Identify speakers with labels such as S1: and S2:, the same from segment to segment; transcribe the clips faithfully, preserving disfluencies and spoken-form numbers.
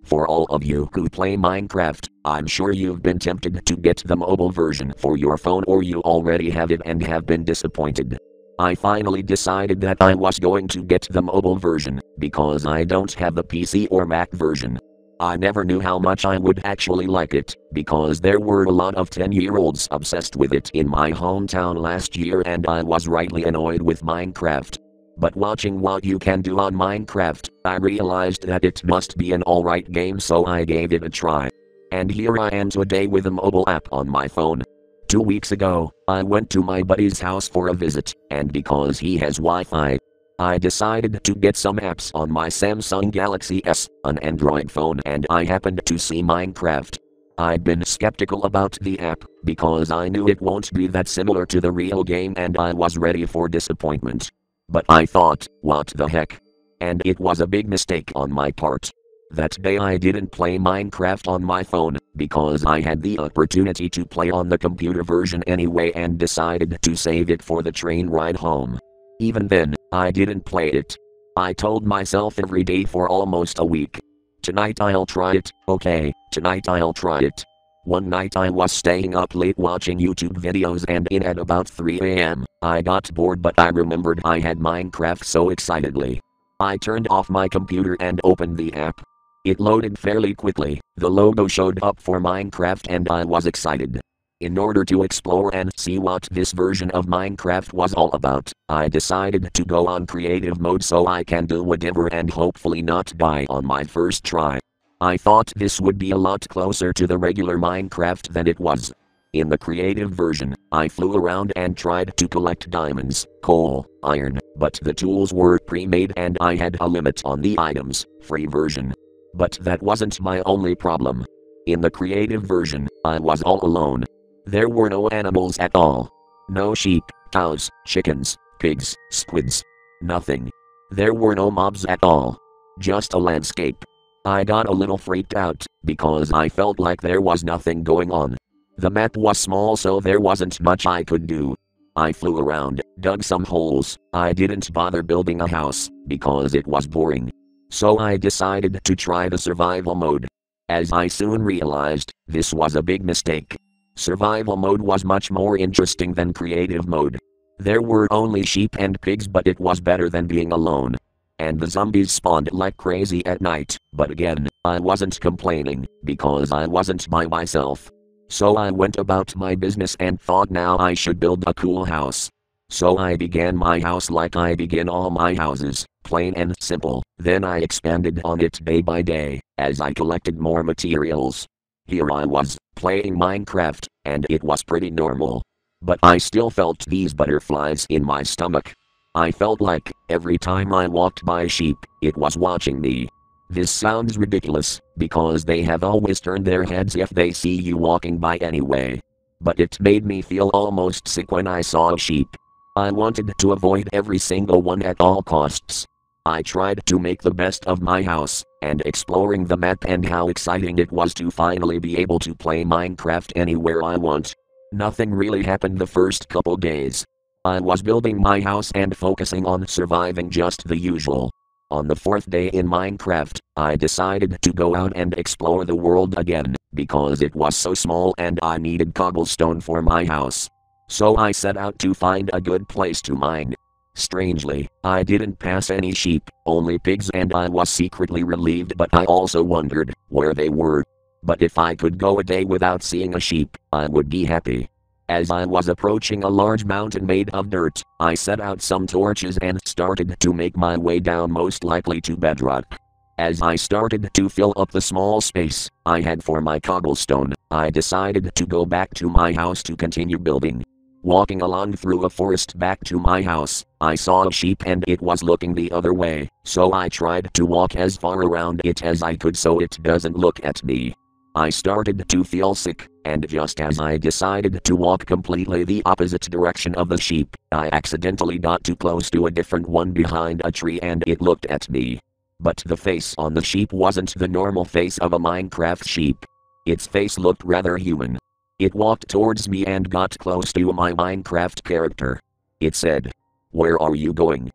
S1: For all of you who play Minecraft, I'm sure you've been tempted to get the mobile version for your phone, or you already have it and have been disappointed. I finally decided that I was going to get the mobile version, because I don't have the P C or Mac version. I never knew how much I would actually like it, because there were a lot of ten-year-olds obsessed with it in my hometown last year, and I was rightly annoyed with Minecraft. But watching what you can do on Minecraft, I realized that it must be an alright game, so I gave it a try. And here I am today with a mobile app on my phone. Two weeks ago, I went to my buddy's house for a visit, and because he has Wi-Fi, I decided to get some apps on my Samsung Galaxy S, an Android phone, and I happened to see Minecraft. I'd been skeptical about the app, because I knew it won't be that similar to the real game, and I was ready for disappointment. But I thought, what the heck? And it was a big mistake on my part. That day I didn't play Minecraft on my phone, because I had the opportunity to play on the computer version anyway and decided to save it for the train ride home. Even then, I didn't play it. I told myself every day for almost a week. Tonight I'll try it, okay, tonight I'll try it. One night I was staying up late watching YouTube videos, and in at about three a m, I got bored, but I remembered I had Minecraft so excitedly. I turned off my computer and opened the app. It loaded fairly quickly, the logo showed up for Minecraft, and I was excited. In order to explore and see what this version of Minecraft was all about, I decided to go on creative mode so I can do whatever and hopefully not die on my first try. I thought this would be a lot closer to the regular Minecraft than it was. In the creative version, I flew around and tried to collect diamonds, coal, iron, but the tools were pre-made and I had a limit on the items, free version. But that wasn't my only problem. In the creative version, I was all alone. There were no animals at all. No sheep, cows, chickens, pigs, squids. Nothing. There were no mobs at all. Just a landscape. I got a little freaked out, because I felt like there was nothing going on. The map was small, so there wasn't much I could do. I flew around, dug some holes. I didn't bother building a house, because it was boring. So I decided to try the survival mode. As I soon realized, this was a big mistake. Survival mode was much more interesting than creative mode. There were only sheep and pigs, but it was better than being alone. And the zombies spawned like crazy at night, but again, I wasn't complaining, because I wasn't by myself. So I went about my business and thought now I should build a cool house. So I began my house like I begin all my houses, plain and simple. Then I expanded on it day by day, as I collected more materials. Here I was, playing Minecraft, and it was pretty normal. But I still felt these butterflies in my stomach. I felt like, every time I walked by a sheep, it was watching me. This sounds ridiculous, because they have always turned their heads if they see you walking by anyway. But it made me feel almost sick when I saw a sheep. I wanted to avoid every single one at all costs. I tried to make the best of my house, and exploring the map and how exciting it was to finally be able to play Minecraft anywhere I want. Nothing really happened the first couple days. I was building my house and focusing on surviving just the usual. On the fourth day in Minecraft, I decided to go out and explore the world again, because it was so small and I needed cobblestone for my house. So I set out to find a good place to mine. Strangely, I didn't pass any sheep, only pigs, and I was secretly relieved, but I also wondered where they were. But if I could go a day without seeing a sheep, I would be happy. As I was approaching a large mountain made of dirt, I set out some torches and started to make my way down, most likely to bedrock. As I started to fill up the small space I had for my cobblestone, I decided to go back to my house to continue building. Walking along through a forest back to my house, I saw a sheep and it was looking the other way, so I tried to walk as far around it as I could so it doesn't look at me. I started to feel sick, and just as I decided to walk completely the opposite direction of the sheep, I accidentally got too close to a different one behind a tree and it looked at me. But the face on the sheep wasn't the normal face of a Minecraft sheep. Its face looked rather human. It walked towards me and got close to my Minecraft character. It said, "Where are you going?"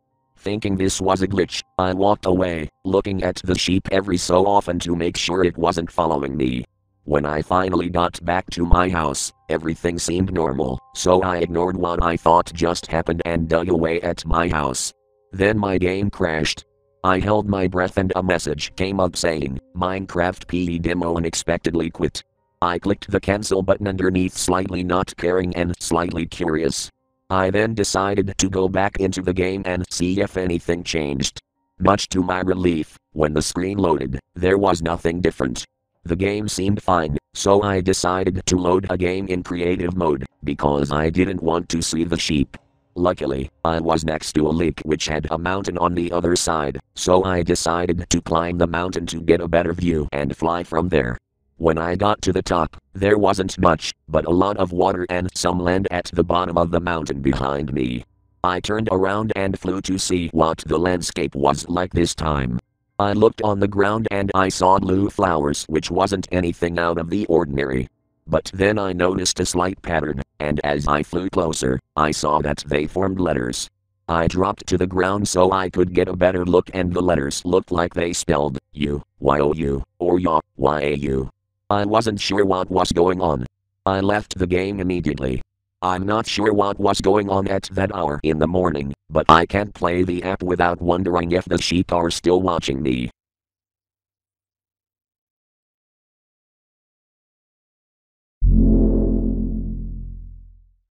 S1: Thinking this was a glitch, I walked away, looking at the sheep every so often to make sure it wasn't following me. When I finally got back to my house, everything seemed normal, so I ignored what I thought just happened and dug away at my house. Then my game crashed. I held my breath and a message came up saying, Minecraft P E demo unexpectedly quit. I clicked the cancel button underneath, slightly not caring and slightly curious. I then decided to go back into the game and see if anything changed. Much to my relief, when the screen loaded, there was nothing different. The game seemed fine, so I decided to load a game in creative mode, because I didn't want to see the sheep. Luckily, I was next to a lake which had a mountain on the other side, so I decided to climb the mountain to get a better view and fly from there. When I got to the top, there wasn't much, but a lot of water and some land at the bottom of the mountain behind me. I turned around and flew to see what the landscape was like this time. I looked on the ground and I saw blue flowers, which wasn't anything out of the ordinary. But then I noticed a slight pattern, and as I flew closer, I saw that they formed letters. I dropped to the ground so I could get a better look, and the letters looked like they spelled U, Y O U, or Y, Y A U. I wasn't sure what was going on. I left the game immediately. I'm not sure what was going on at that hour in the morning, but I can't play the app without wondering if the sheep are still watching me.